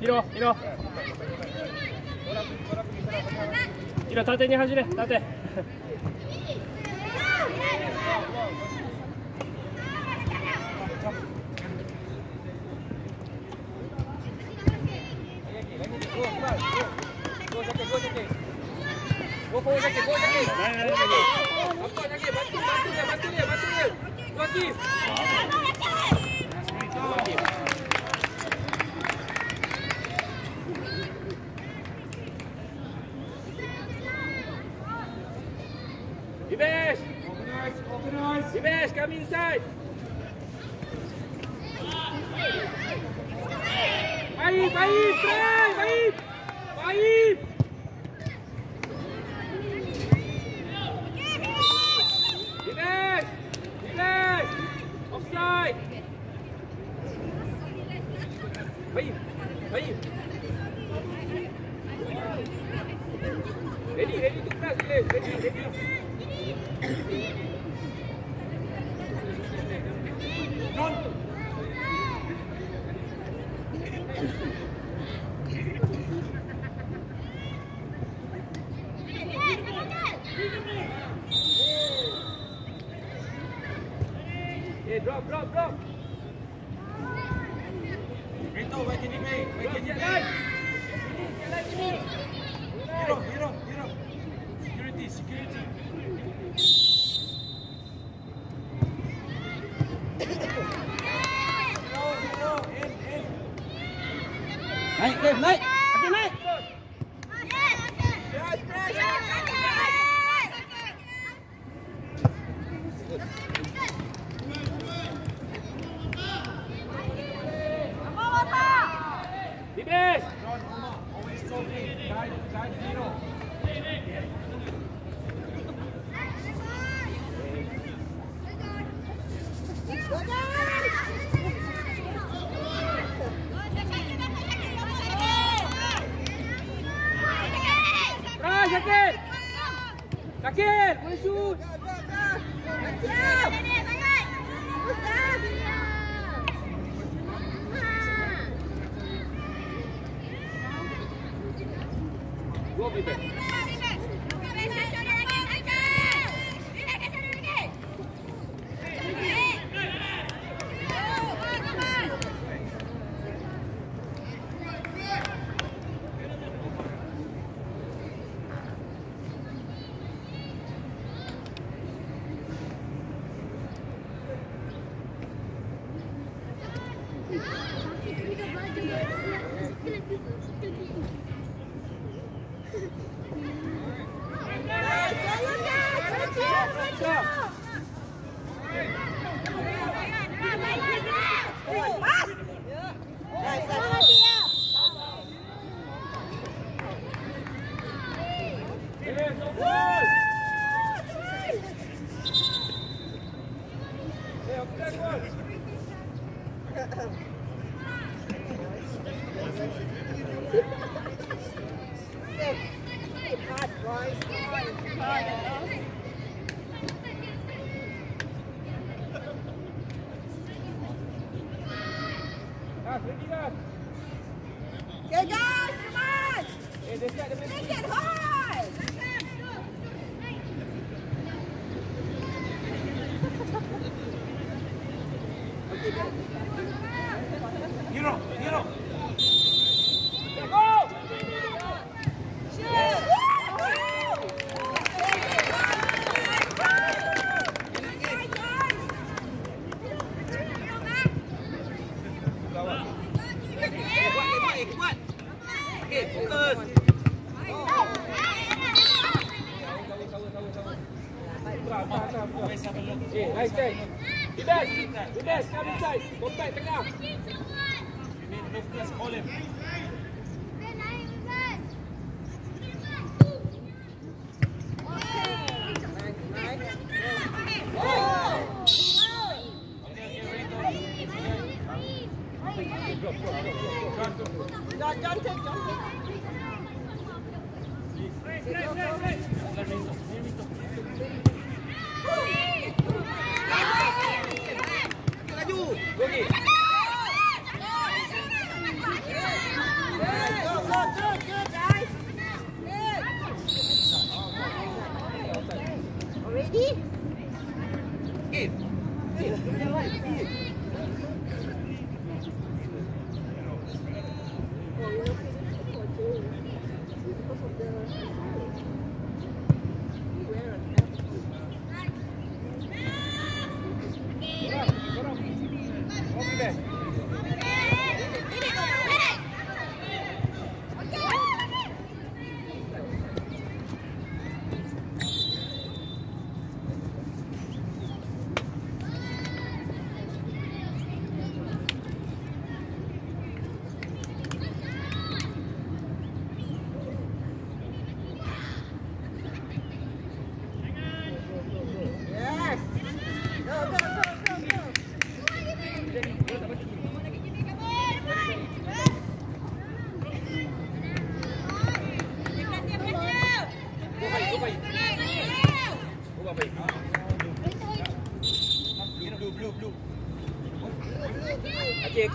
Hiro. Hiro, 縦に走れ、縦。 Go forward Zakir, go Zakir. Nampak Zakir, bantu dia. Go Akif. Dibesh, come inside. Baik, try, baik. Dibesh, offside. Baik. Ready to press, ready. Drop. Rito, baik ini. Hero. Security. Naik. Okey, naik. Dibesh. Always talking. Guide Hero. Zakir, boleh shoot. Go Bibesh. Okay, guys, come on! Make it hard! Hero! Go! Shoot! Kuat. Okey, fokus. Nice try. Dibesh, come inside. Contact tengah. Call him. John, take. Laju. Okey. Aki.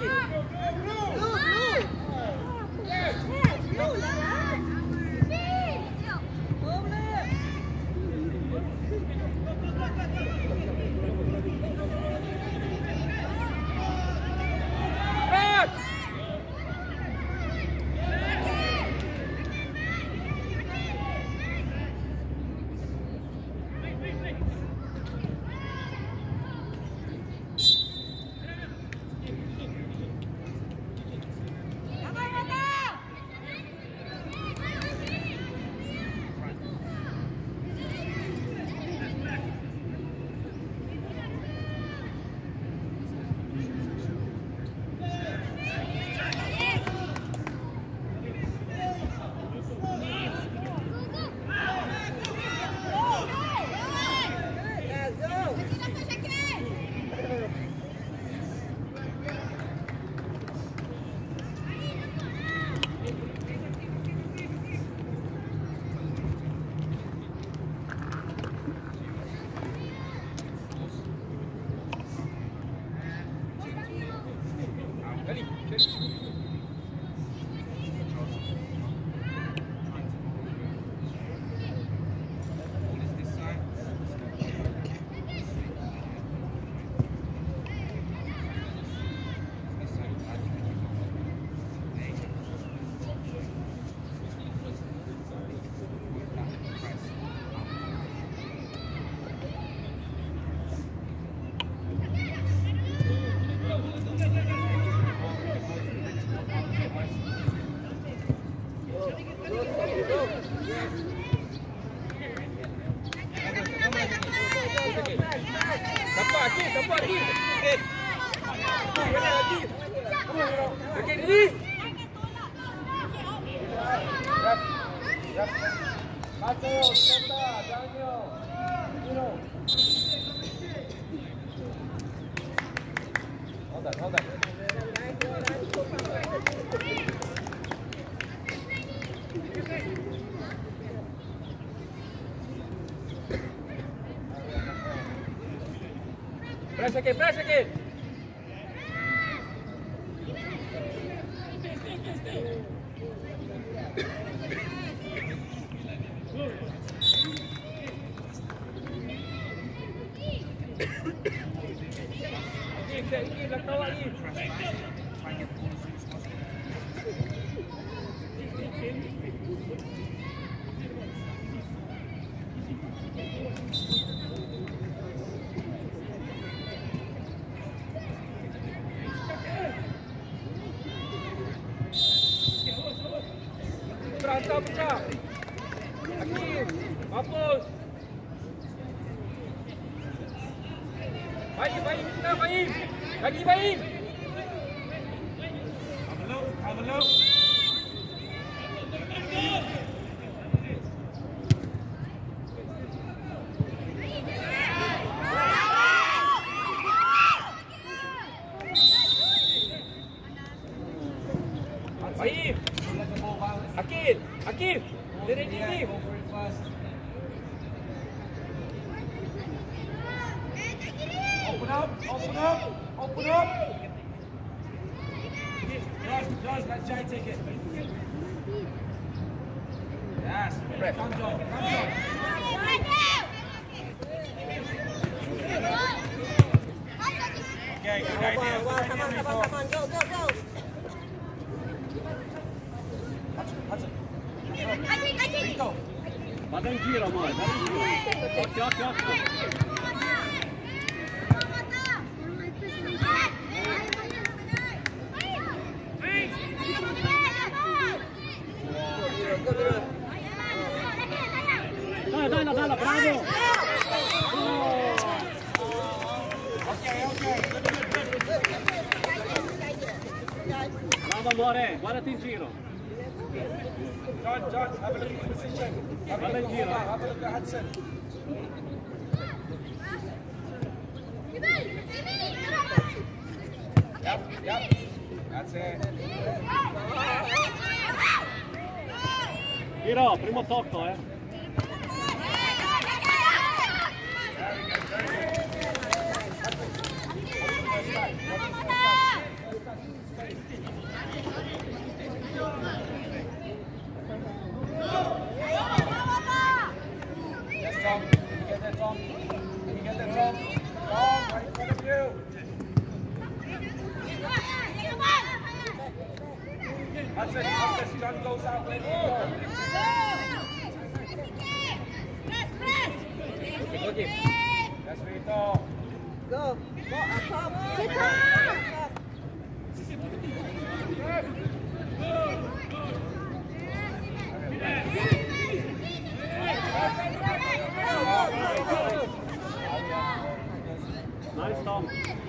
Press again. Pecah. Hakim, mampus. Baik, kita Baim. Lagi Baim. Amaluk. Baim. Akif. Dari ini. Open up. Josh, let Jay take it. Yes, come John. Okay, good idea. Come on, go. Hudson. Badan gira, Mal. Okey. Dala, bravo. Okay. Bravo, amore. Guardati in giro. John, have a look at the position. Have a look at Hudson. Yep. That's it. Giro, primo tocco, Very good. Hudson, John goes out, where do you go? Press. That's Rito. Go. Go up top. Get up. Nice, Tom.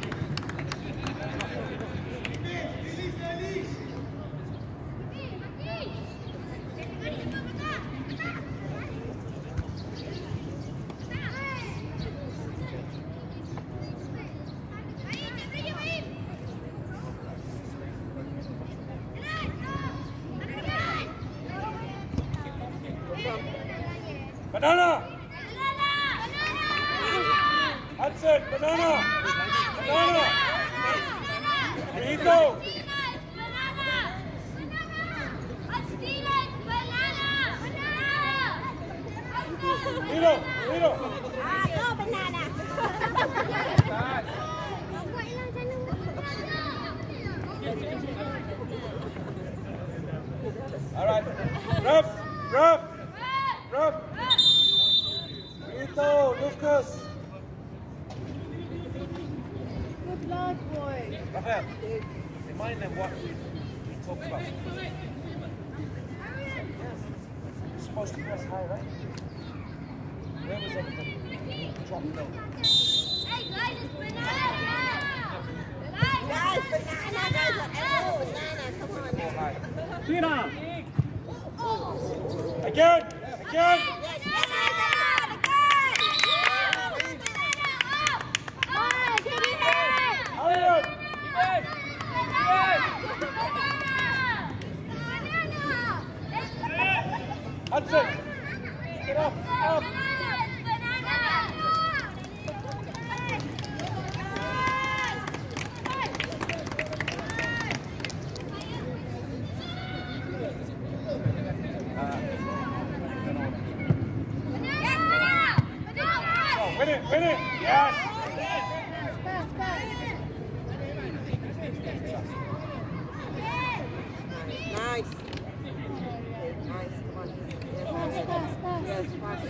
Banana! Hudson, banana! Banana! Rito! Rito! Go banana. All right. Rough. Rito, Lucas. Good luck, boy. Rafael, remind them what we talked about. You're supposed to press high, right? Where was everybody? Drop low. Hey, guys, it's banana. Guys, banana. Come on. Go high. Tira! Again! Hudson! Get up! Win it! Yes! Nice. Come on. Yes, pass.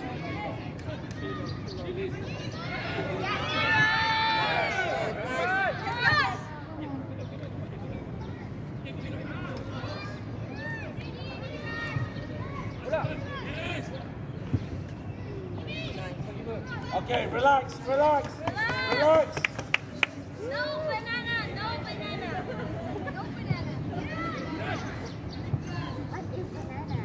Okay, relax. No banana. What is banana?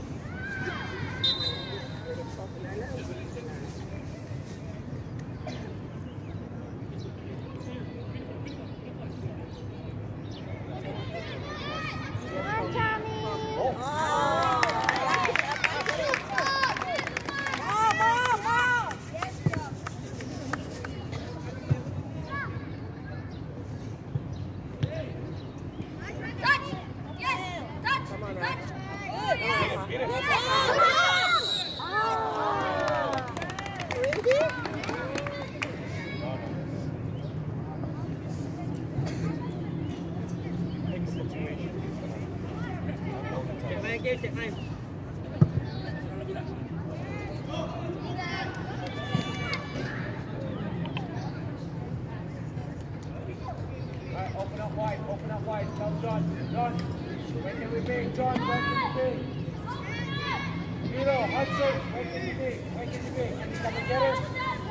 Open up wide. John. Where can we be? John, where can we be? Miro, Hudson, where can you be? Can you come and get it?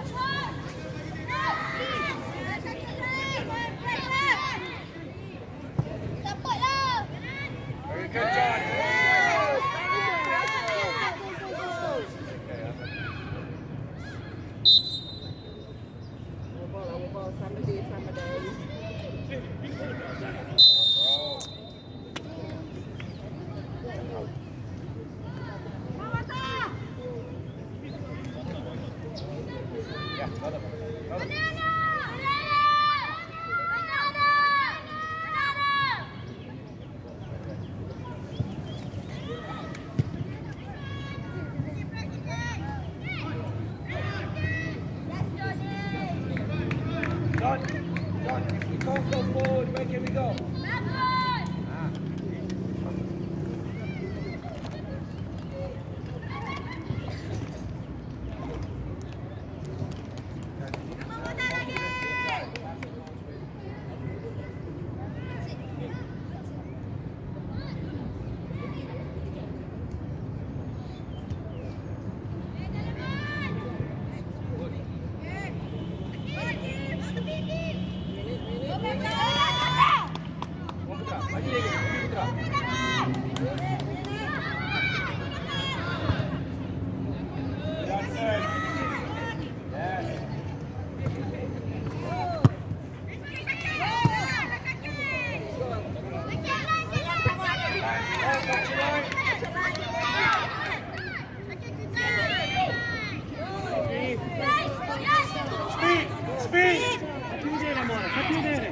Very good, John. John, if we can't go forward, where can we go? watch your line. Speed, speed. Chiudere, amore, fa chiudere.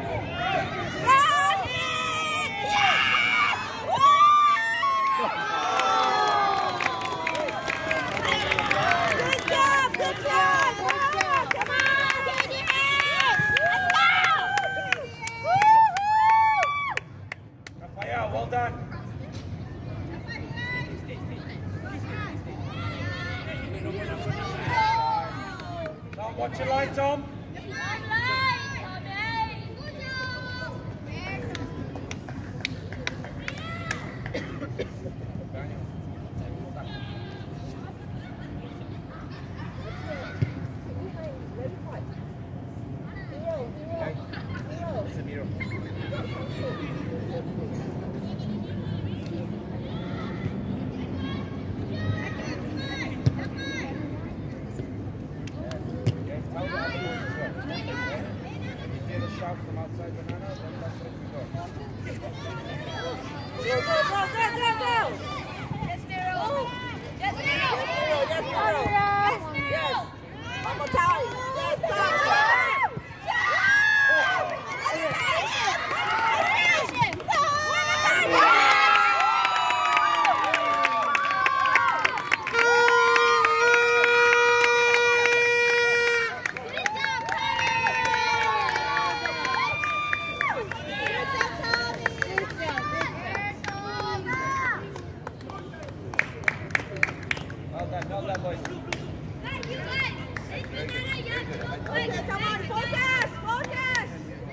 Raphael, well done. Tom, watch your line, Tom. From outside banana, then that's it we go. Go! Yes, Nero! Yes, Nero! Yes, Nero! Yes! One more time! Yes, Well done, boys. Okay, come on, focus! Focus!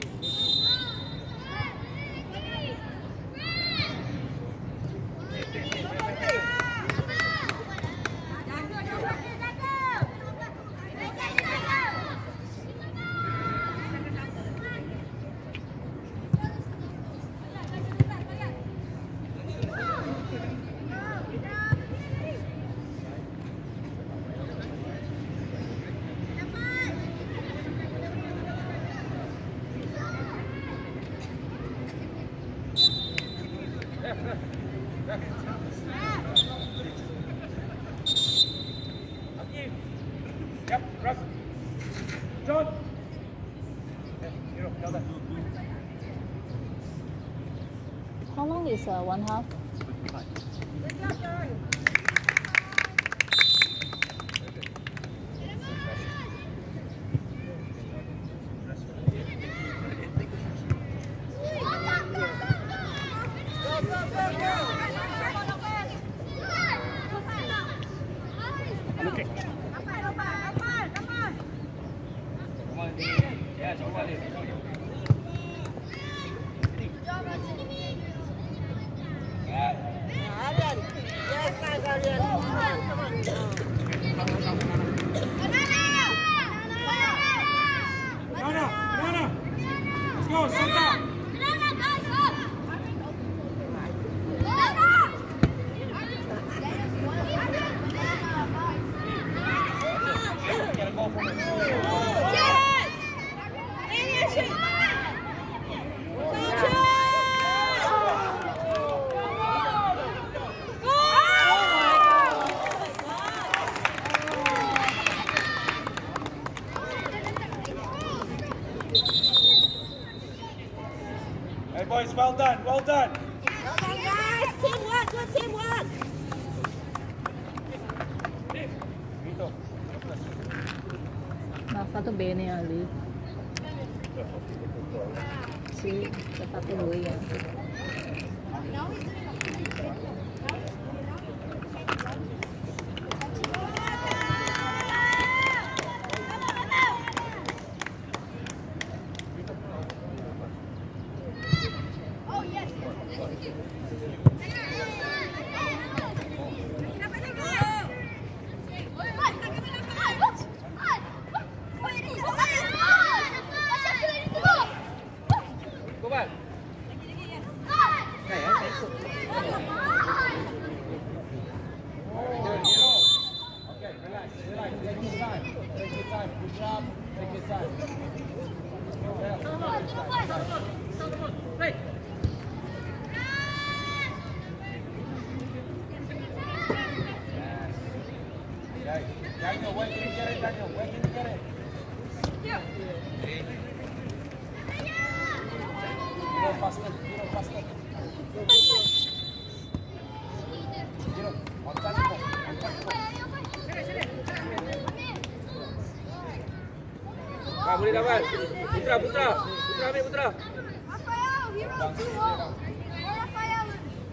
Yep, Russ. John. Hero, tell that. How long is one half? Okay. Yeah, come on in. Banana. Let's go, sit down. Get a goal from it. Hey boys, well done, well done. Come on, guys! Teamwork, good teamwork! Vito. Ma ha fatto bene Ali. Sì, l'ha fatto lui anche. Go back. Okay, relax. Take your time. Good job. Take your time. faster. Hero, faster. Hero, on touch ball. On touch ball. Ah, boleh lawan. Putra, Putra. Putra ambil Putra. Rafael, hero too low. Rafael.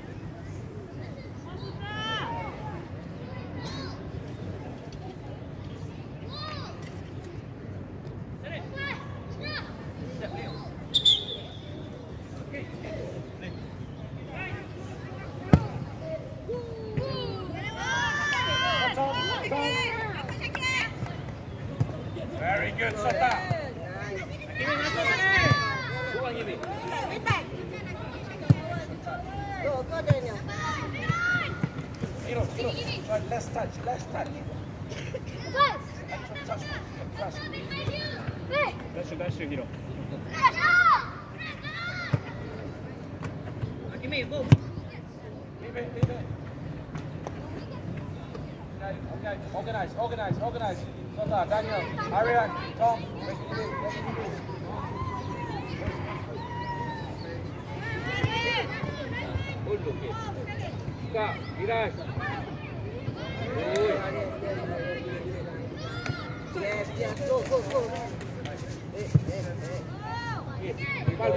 Very good, Sota. Buang Kimi. Go, Daniel. Hero, try less touch, less touch. Actual touch, press. 다시 히로. Kimi, go. Leave it. Okay, organize. Sota, Daniel, Arian, Tom, make it big. Hold, okay. Buka, Viraj. Oi. Yes, go. Bal.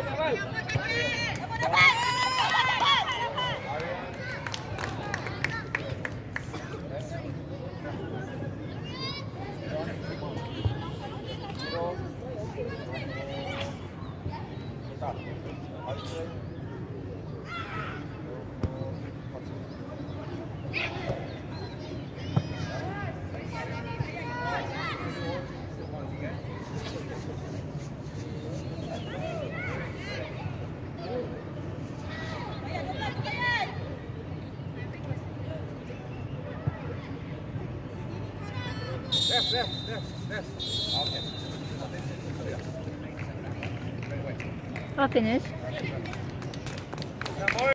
Left. Okay. Oh, finish.